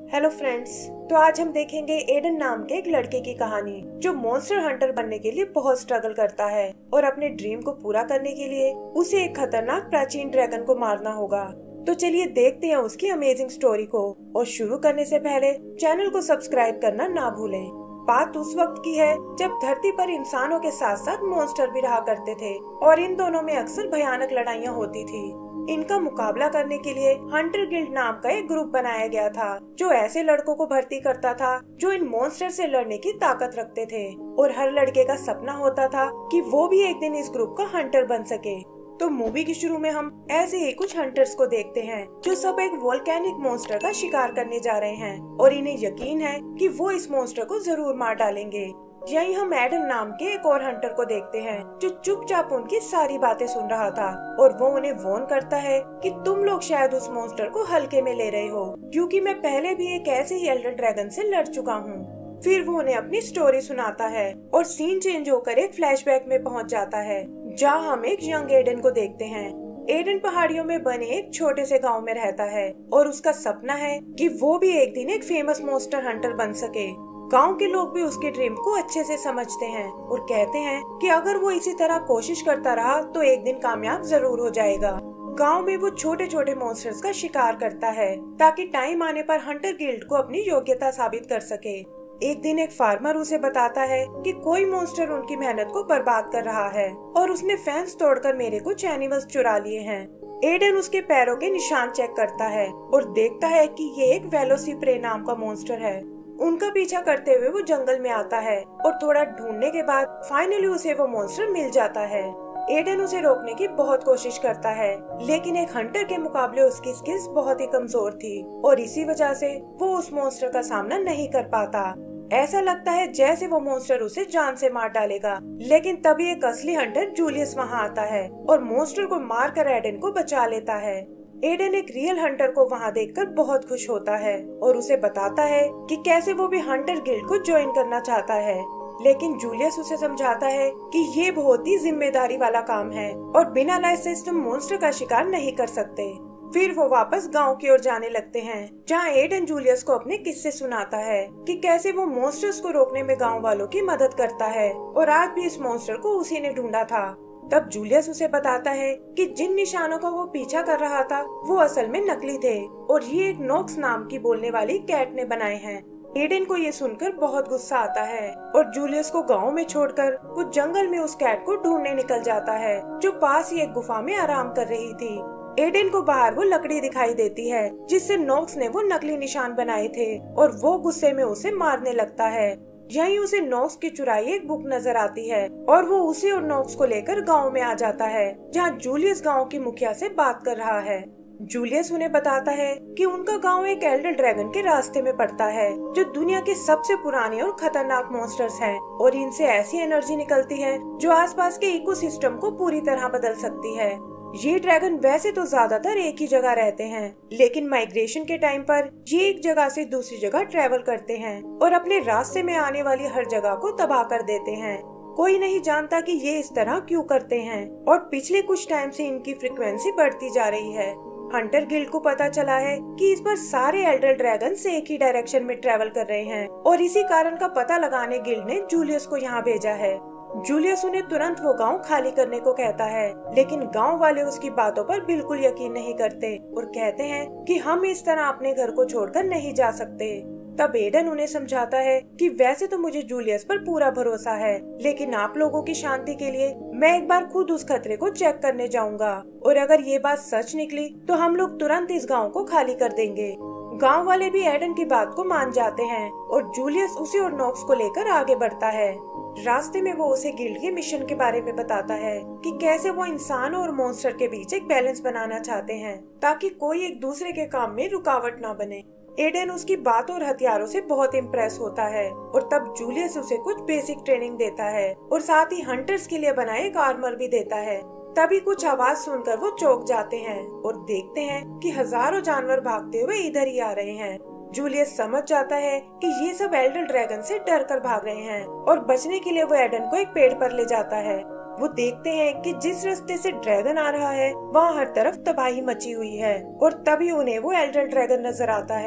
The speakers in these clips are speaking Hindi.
Hello friends. तो आज हम देखेंगे एडन नाम के एक लड़के की कहानी जो मॉन्स्टर हंटर बनने के लिए बहुत स्ट्रगल करता है और अपने ड्रीम को पूरा करने के लिए उसे एक खतरनाक प्राचीन ड्रैगन को मारना होगा। तो चलिए देखते हैं उसकी अमेजिंग स्टोरी को। और शुरू करने से पहले चैनल को सब्सक्राइब करना ना भूलें। बात उस वक्त की है जब धरती पर इंसानों के साथ साथ मॉन्स्टर भी रहा करते थे और इन दोनों में अक्सर भयानक लड़ाइयाँ होती थी। इनका मुकाबला करने के लिए हंटर गिल्ड नाम का एक ग्रुप बनाया गया था जो ऐसे लड़कों को भर्ती करता था जो इन मॉन्स्टर से लड़ने की ताकत रखते थे। और हर लड़के का सपना होता था कि वो भी एक दिन इस ग्रुप का हंटर बन सके। तो मूवी के शुरू में हम ऐसे ही कुछ हंटर्स को देखते हैं जो सब एक वोल्केनिक मॉन्स्टर का शिकार करने जा रहे हैं और इन्हें यकीन है कि वो इस मॉन्स्टर को जरूर मार डालेंगे। यहीं हम एडन नाम के एक और हंटर को देखते हैं जो चुपचाप उनकी सारी बातें सुन रहा था और वो उन्हें वॉर्न करता है कि तुम लोग शायद उस मॉन्स्टर को हल्के में ले रहे हो क्योंकि मैं पहले भी एक ऐसे ही एल्डर ड्रैगन से लड़ चुका हूँ। फिर वो उन्हें अपनी स्टोरी सुनाता है और सीन चेंज होकर एक फ्लैशबैक में पहुँच जाता है जहाँ हम एक यंग एडन को देखते हैं। एडन पहाड़ियों में बने एक छोटे से गांव में रहता है और उसका सपना है कि वो भी एक दिन एक फेमस मॉन्स्टर हंटर बन सके। गांव के लोग भी उसके ड्रीम को अच्छे से समझते हैं और कहते हैं कि अगर वो इसी तरह कोशिश करता रहा तो एक दिन कामयाब जरूर हो जाएगा। गांव में वो छोटे छोटे मॉन्स्टर्स का शिकार करता है ताकि टाइम आने पर हंटर गिल्ड को अपनी योग्यता साबित कर सके। एक दिन एक फार्मर उसे बताता है कि कोई मॉन्स्टर उनकी मेहनत को बर्बाद कर रहा है और उसने फेंस तोड़कर मेरे कुछ एनिमल्स चुरा लिए हैं। एडन उसके पैरों के निशान चेक करता है और देखता है कि ये एक वेलोसिप्रे नाम का मॉन्स्टर है। उनका पीछा करते हुए वो जंगल में आता है और थोड़ा ढूंढने के बाद फाइनली उसे वो मॉन्स्टर मिल जाता है। एडन उसे रोकने की बहुत कोशिश करता है लेकिन एक हंटर के मुकाबले उसकी स्किल्स बहुत ही कमजोर थी और इसी वजह से वो उस मॉन्स्टर का सामना नहीं कर पाता। ऐसा लगता है जैसे वो मॉन्स्टर उसे जान से मार डालेगा, लेकिन तभी एक असली हंटर जूलियस वहाँ आता है और मॉन्स्टर को मारकर एडन को बचा लेता है। एडन एक रियल हंटर को वहाँ देखकर बहुत खुश होता है और उसे बताता है कि कैसे वो भी हंटर गिल्ड को ज्वाइन करना चाहता है, लेकिन जूलियस उसे समझाता है कि ये बहुत ही जिम्मेदारी वाला काम है और बिना लाइसेंस तुम मॉन्स्टर का शिकार नहीं कर सकते। फिर वो वापस गांव की ओर जाने लगते हैं जहाँ एडन जूलियस को अपने किस्से सुनाता है कि कैसे वो मॉन्स्टर्स को रोकने में गांव वालों की मदद करता है और आज भी इस मॉन्स्टर को उसी ने ढूंढा था। तब जूलियस उसे बताता है कि जिन निशानों का वो पीछा कर रहा था वो असल में नकली थे और ये एक नॉक्स नाम की बोलने वाली कैट ने बनाए हैं। एडन को ये सुनकर बहुत गुस्सा आता है और जूलियस को गांव में छोड़कर वो जंगल में उस कैट को ढूंढने निकल जाता है जो पास ही एक गुफा में आराम कर रही थी। एडन को बाहर वो लकड़ी दिखाई देती है जिससे नॉक्स ने वो नकली निशान बनाए थे और वो गुस्से में उसे मारने लगता है। यहीं उसे नॉक्स की चुराई एक बुक नजर आती है और वो उसे और नॉक्स को लेकर गांव में आ जाता है जहां जूलियस गांव की मुखिया से बात कर रहा है। जूलियस उन्हें बताता है कि उनका गांव एक एल्डर ड्रैगन के रास्ते में पड़ता है जो दुनिया के सबसे पुराने और खतरनाक मॉन्स्टर्स हैं और इनसे ऐसी एनर्जी निकलती है जो आसपास के इकोसिस्टम को पूरी तरह बदल सकती है। ये ड्रैगन वैसे तो ज्यादातर एक ही जगह रहते हैं लेकिन माइग्रेशन के टाइम पर ये एक जगह से दूसरी जगह ट्रेवल करते हैं और अपने रास्ते में आने वाली हर जगह को तबाह कर देते हैं। कोई नहीं जानता कि ये इस तरह क्यों करते हैं और पिछले कुछ टाइम से इनकी फ्रिक्वेंसी बढ़ती जा रही है। हंटर गिल्ड को पता चला है कि इस बार सारे एल्डर ड्रैगन एक ही डायरेक्शन में ट्रेवल कर रहे हैं और इसी कारण का पता लगाने गिल्ड ने जूलियस को यहाँ भेजा है। जूलियस उन्हें तुरंत वो गांव खाली करने को कहता है लेकिन गांव वाले उसकी बातों पर बिल्कुल यकीन नहीं करते और कहते हैं कि हम इस तरह अपने घर को छोड़कर नहीं जा सकते। तब एडन उन्हें समझाता है कि वैसे तो मुझे जूलियस पर पूरा भरोसा है लेकिन आप लोगों की शांति के लिए मैं एक बार खुद उस खतरे को चेक करने जाऊंगा और अगर ये बात सच निकली तो हम लोग तुरंत इस गाँव को खाली कर देंगे। गांव वाले भी एडन की बात को मान जाते हैं और जूलियस उसे और नॉक्स को लेकर आगे बढ़ता है। रास्ते में वो उसे गिल्ड के मिशन के बारे में बताता है कि कैसे वो इंसान और मॉन्स्टर के बीच एक बैलेंस बनाना चाहते हैं ताकि कोई एक दूसरे के काम में रुकावट ना बने। एडन उसकी बात और हथियारों से बहुत इम्प्रेस होता है और तब जूलियस उसे कुछ बेसिक ट्रेनिंग देता है और साथ ही हंटर्स के लिए बनाए एक आर्मर भी देता है। तभी कुछ आवाज सुनकर वो चौंक जाते हैं और देखते हैं कि हजारों जानवर भागते हुए इधर ही आ रहे हैं। जूलियस समझ जाता है कि ये सब एल्डर ड्रैगन से डर कर भाग रहे हैं और बचने के लिए वो एडन को एक पेड़ पर ले जाता है। वो देखते हैं कि जिस रास्ते से ड्रैगन आ रहा है वहाँ हर तरफ तबाही मची हुई है और तभी उन्हें वो एल्डर ड्रैगन नजर आता है।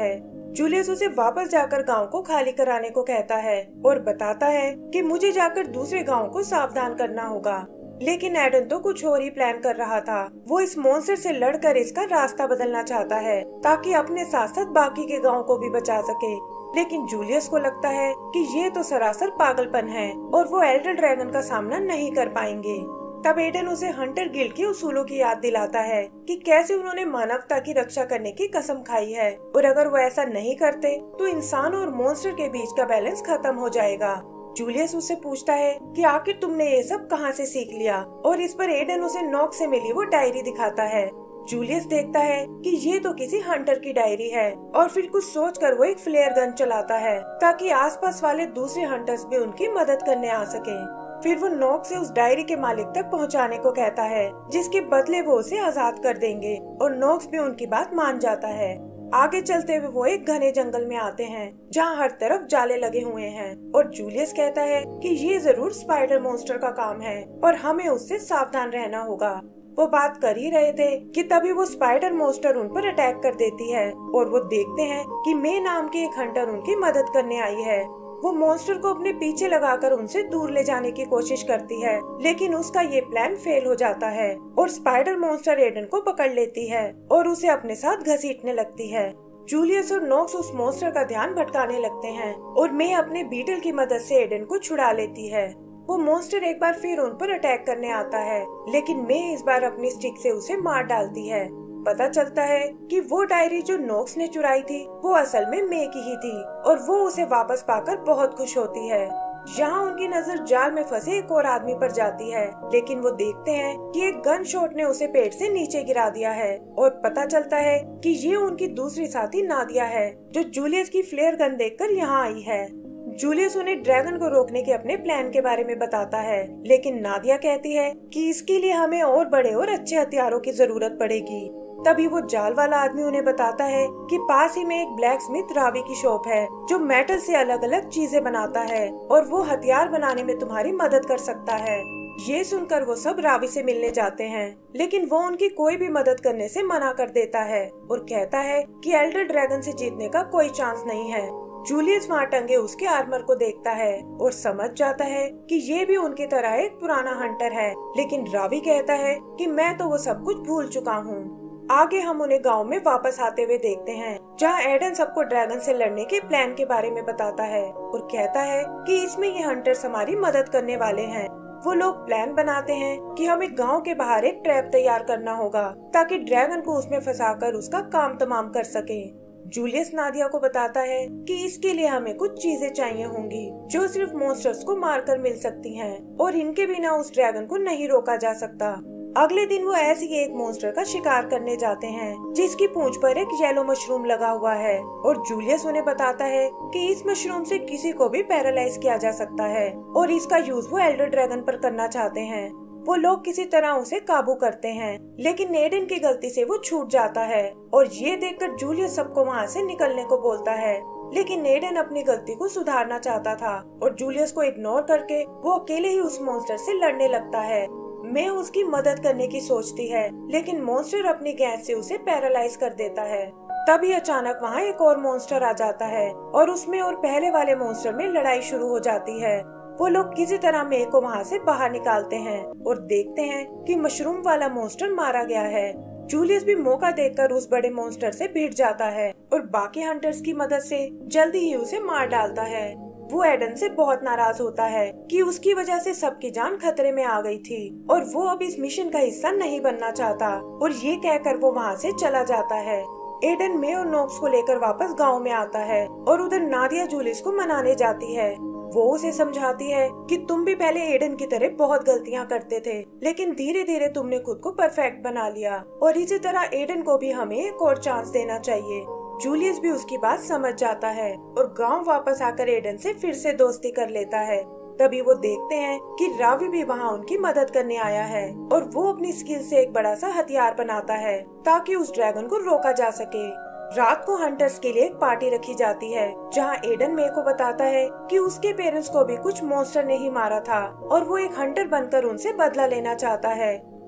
जूलियस उसे वापस जाकर गांव को खाली कराने को कहता है और बताता है कि मुझे जाकर दूसरे गांव को सावधान करना होगा। लेकिन एडन तो कुछ और ही प्लान कर रहा था। वो इस मॉन्स्टर से लड़कर इसका रास्ता बदलना चाहता है ताकि अपने साथ साथ बाकी के गांव को भी बचा सके। लेकिन जूलियस को लगता है कि ये तो सरासर पागलपन है और वो एल्डर ड्रैगन का सामना नहीं कर पाएंगे। तब एडन उसे हंटर गिल्ड के उसूलों की याद दिलाता है कि कैसे उन्होंने मानवता की रक्षा करने की कसम खाई है और अगर वो ऐसा नहीं करते तो इंसान और मॉन्स्टर के बीच का बैलेंस खत्म हो जाएगा। जूलियस उससे पूछता है कि आखिर तुमने ये सब कहाँ से सीख लिया, और इस पर एडन उसे नॉक्स से मिली वो डायरी दिखाता है। जूलियस देखता है कि ये तो किसी हंटर की डायरी है और फिर कुछ सोचकर वो एक फ्लेयर गन चलाता है ताकि आसपास वाले दूसरे हंटर्स भी उनकी मदद करने आ सके। फिर वो नॉक्स से उस डायरी के मालिक तक पहुंचाने को कहता है, जिसके बदले वो उसे आजाद कर देंगे, और नॉक्स भी उनकी बात मान जाता है। आगे चलते हुए वो एक घने जंगल में आते हैं जहाँ हर तरफ जाले लगे हुए हैं और जूलियस कहता है कि ये जरूर स्पाइडर मॉन्स्टर का काम है और हमें उससे सावधान रहना होगा। वो बात कर ही रहे थे कि तभी वो स्पाइडर मॉन्स्टर उन पर अटैक कर देती है और वो देखते हैं कि मे नाम की एक हंटर उनकी मदद करने आई है। वो मॉन्स्टर को अपने पीछे लगाकर उनसे दूर ले जाने की कोशिश करती है, लेकिन उसका ये प्लान फेल हो जाता है और स्पाइडर मॉन्स्टर एडन को पकड़ लेती है और उसे अपने साथ घसीटने लगती है। जूलियस और नॉक्स उस मॉन्स्टर का ध्यान भटकाने लगते हैं और मे अपने बीटल की मदद से एडन को छुड़ा लेती है। वो मॉन्स्टर एक बार फिर उन पर अटैक करने आता है, लेकिन मे इस बार अपनी स्टिक से उसे मार डालती है। पता चलता है कि वो डायरी जो नॉक्स ने चुराई थी वो असल में मे की ही थी और वो उसे वापस पाकर बहुत खुश होती है। यहाँ उनकी नजर जाल में फंसे एक और आदमी पर जाती है, लेकिन वो देखते हैं कि एक गन शॉट ने उसे पेट से नीचे गिरा दिया है और पता चलता है कि ये उनकी दूसरी साथी नादिया है जो जूलियस की फ्लेयर गन देखकर यहाँ आई है। जूलियस उन्हें ड्रैगन को रोकने के अपने प्लान के बारे में बताता है, लेकिन नादिया कहती है कि इसके लिए हमें और बड़े और अच्छे हथियारों की जरूरत पड़ेगी। तभी वो जाल वाला आदमी उन्हें बताता है कि पास ही में एक ब्लैक स्मिथ रावी की शॉप है जो मेटल से अलग अलग चीजें बनाता है और वो हथियार बनाने में तुम्हारी मदद कर सकता है। ये सुनकर वो सब रावी से मिलने जाते हैं, लेकिन वो उनकी कोई भी मदद करने से मना कर देता है और कहता है कि एल्डर ड्रैगन से जीतने का कोई चांस नहीं है। जूलियस वहाँ टंगे उसके आर्मर को देखता है और समझ जाता है कि ये भी उनकी तरह एक पुराना हंटर है, लेकिन रावी कहता है कि मैं तो वो सब कुछ भूल चुका हूँ। आगे हम उन्हें गांव में वापस आते हुए देखते हैं जहां एडन सबको ड्रैगन से लड़ने के प्लान के बारे में बताता है और कहता है कि इसमें ये हंटर्स हमारी मदद करने वाले हैं। वो लोग प्लान बनाते हैं कि हमें गांव के बाहर एक ट्रैप तैयार करना होगा ताकि ड्रैगन को उसमें फंसाकर उसका काम तमाम कर सके। जूलियस नादिया को बताता है कि इसके लिए हमें कुछ चीजें चाहिए होंगी जो सिर्फ मॉन्स्टर्स को मारकर मिल सकती हैं और इनके बिना उस ड्रैगन को नहीं रोका जा सकता। अगले दिन वो ऐसे ही एक मॉन्स्टर का शिकार करने जाते हैं जिसकी पूंछ पर एक येलो मशरूम लगा हुआ है और जूलियस उन्हें बताता है कि इस मशरूम से किसी को भी पैरालाइज किया जा सकता है और इसका यूज वो एल्डर ड्रैगन पर करना चाहते हैं। वो लोग किसी तरह उसे काबू करते हैं, लेकिन एडन की गलती से वो छूट जाता है और ये देखकर जूलियस सबको वहाँ से निकलने को बोलता है, लेकिन एडन अपनी गलती को सुधारना चाहता था और जूलियस को इग्नोर करके वो अकेले ही उस मॉन्स्टर से लड़ने लगता है। मैं उसकी मदद करने की सोचती है, लेकिन मॉन्स्टर अपनी गैस से उसे पैरालाइज कर देता है। तभी अचानक वहाँ एक और मॉन्स्टर आ जाता है और उसमें और पहले वाले मॉन्स्टर में लड़ाई शुरू हो जाती है। वो लोग किसी तरह मे को वहाँ से बाहर निकालते हैं और देखते हैं कि मशरूम वाला मॉन्स्टर मारा गया है। जूलियस भी मौका देखकर उस बड़े मॉन्स्टर से भिड़ जाता है और बाकी हंटर्स की मदद से जल्दी ही उसे मार डालता है। वो एडन से बहुत नाराज होता है कि उसकी वजह से सबकी जान खतरे में आ गई थी और वो अब इस मिशन का हिस्सा नहीं बनना चाहता और ये कहकर वो वहाँ से चला जाता है। एडन मे और नॉक्स को लेकर वापस गांव में आता है और उधर नादिया जूलियस को मनाने जाती है। वो उसे समझाती है कि तुम भी पहले एडन की तरह बहुत गलतियां करते थे, लेकिन धीरे धीरे तुमने खुद को परफेक्ट बना लिया और इसी तरह एडन को भी हमें एक और चांस देना चाहिए। जूलियस भी उसकी बात समझ जाता है और गांव वापस आकर एडन से फिर से दोस्ती कर लेता है। तभी वो देखते हैं कि रावी भी वहाँ उनकी मदद करने आया है और वो अपनी स्किल से एक बड़ा सा हथियार बनाता है ताकि उस ड्रैगन को रोका जा सके। रात को हंटर्स के लिए एक पार्टी रखी जाती है जहाँ एडन मे को बताता है कि उसके पेरेंट्स को भी कुछ मॉन्स्टर ने ही मारा था और वो एक हंटर बनकर उनसे बदला लेना चाहता है।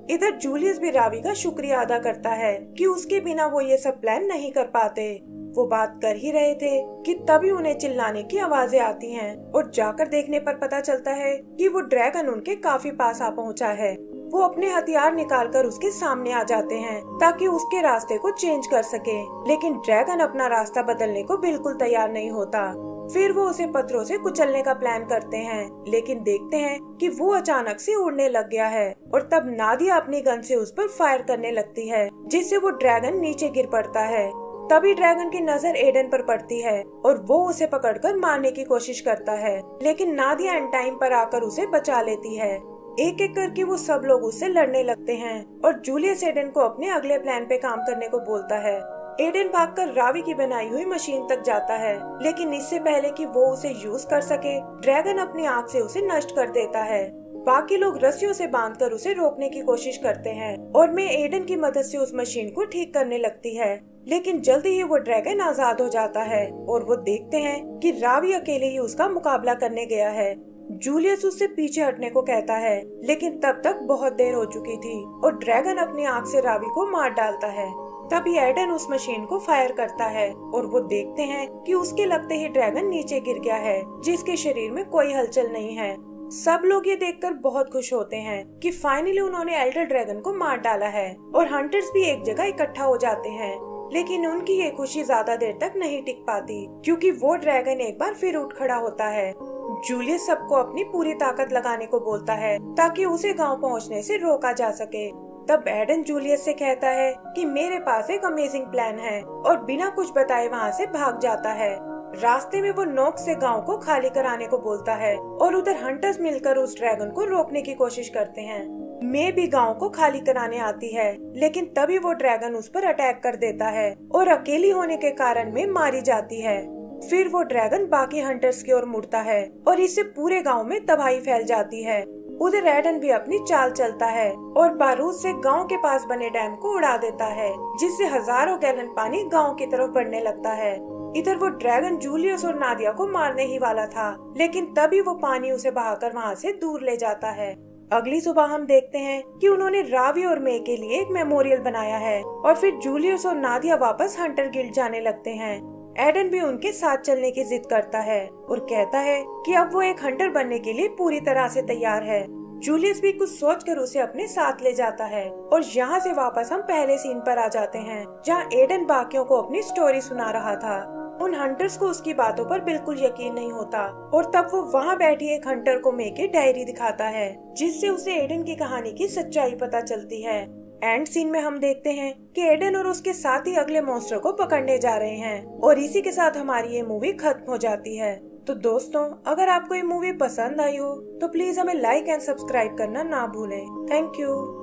इधर जूलियस भी रावी का शुक्रिया अदा करता है कि उसके बिना वो ये सब प्लान नहीं कर पाते। वो बात कर ही रहे थे कि तभी उन्हें चिल्लाने की आवाजें आती हैं और जाकर देखने पर पता चलता है कि वो ड्रैगन उनके काफी पास आ पहुंचा है। वो अपने हथियार निकालकर उसके सामने आ जाते हैं ताकि उसके रास्ते को चेंज कर सके, लेकिन ड्रैगन अपना रास्ता बदलने को बिल्कुल तैयार नहीं होता। फिर वो उसे पत्थरों से कुचलने का प्लान करते हैं, लेकिन देखते हैं कि वो अचानक से उड़ने लग गया है और तब नादिया अपनी गन से उस पर फायर करने लगती है, जिससे वो ड्रैगन नीचे गिर पड़ता है। तभी ड्रैगन की नजर एडन पर पड़ती है और वो उसे पकड़कर मारने की कोशिश करता है, लेकिन नादिया इन टाइम पर आकर उसे बचा लेती है। एक एक करके वो सब लोग उससे लड़ने लगते हैं और जूलियस एडन को अपने अगले प्लान पे काम करने को बोलता है। एडन भागकर रावी की बनाई हुई मशीन तक जाता है, लेकिन इससे पहले कि वो उसे यूज कर सके, ड्रैगन अपनी आँख से उसे नष्ट कर देता है। बाकी लोग रस्सियों से बांधकर उसे रोकने की कोशिश करते हैं और मैं एडन की मदद से उस मशीन को ठीक करने लगती है, लेकिन जल्दी ही वो ड्रैगन आजाद हो जाता है और वो देखते हैं कि रावी अकेले ही उसका मुकाबला करने गया है। जूलियस उससे पीछे हटने को कहता है, लेकिन तब तक बहुत देर हो चुकी थी और ड्रैगन अपनी आँख से रावी को मार डालता है। तभी एडन उस मशीन को फायर करता है और वो देखते हैं कि उसके लगते ही ड्रैगन नीचे गिर गया है, जिसके शरीर में कोई हलचल नहीं है। सब लोग ये देखकर बहुत खुश होते हैं कि फाइनली उन्होंने एल्डर ड्रैगन को मार डाला है और हंटर्स भी एक जगह इकट्ठा हो जाते हैं। लेकिन उनकी ये खुशी ज्यादा देर तक नहीं टिक पाती, क्योंकि वो ड्रैगन एक बार फिर उठ खड़ा होता है। जूलियस सबको अपनी पूरी ताकत लगाने को बोलता है ताकि उसे गांव पहुंचने से रोका जा सके। तब एडन जूलियस से कहता है कि मेरे पास एक अमेजिंग प्लान है और बिना कुछ बताए वहाँ से भाग जाता है। रास्ते में वो नोक्स से गांव को खाली कराने को बोलता है और उधर हंटर्स मिलकर उस ड्रैगन को रोकने की कोशिश करते हैं। मैं भी गांव को खाली कराने आती है, लेकिन तभी वो ड्रैगन उस पर अटैक कर देता है और अकेली होने के कारण में मारी जाती है। फिर वो ड्रैगन बाकी हंटर्स की ओर मुड़ता है और इससे पूरे गांव में तबाही फैल जाती है। उधर एडन भी अपनी चाल चलता है और बारूद से गांव के पास बने डैम को उड़ा देता है, जिससे हजारों गैलन पानी गांव की तरफ बढ़ने लगता है। इधर वो ड्रैगन जूलियस और नादिया को मारने ही वाला था, लेकिन तभी वो पानी उसे बहाकर वहाँ से दूर ले जाता है। अगली सुबह हम देखते हैं कि उन्होंने रावी और मे के लिए एक मेमोरियल बनाया है और फिर जूलियस और नादिया वापस हंटर गिल्ड जाने लगते हैं। एडन भी उनके साथ चलने की जिद करता है और कहता है कि अब वो एक हंटर बनने के लिए पूरी तरह से तैयार है। जूलियस भी कुछ सोचकर उसे अपने साथ ले जाता है और यहाँ से वापस हम पहले सीन पर आ जाते हैं, जहाँ एडन बाकियों को अपनी स्टोरी सुना रहा था। उन हंटर्स को उसकी बातों पर बिल्कुल यकीन नहीं होता और तब वो वहाँ बैठी एक हंटर को मे की डायरी दिखाता है, जिससे उसे एडन की कहानी की सच्चाई पता चलती है। एंड सीन में हम देखते हैं कि एडन और उसके साथ ही अगले मॉन्स्टर को पकड़ने जा रहे हैं और इसी के साथ हमारी ये मूवी खत्म हो जाती है। तो दोस्तों, अगर आपको ये मूवी पसंद आई हो तो प्लीज हमें लाइक एंड सब्सक्राइब करना ना भूलें। Thank you.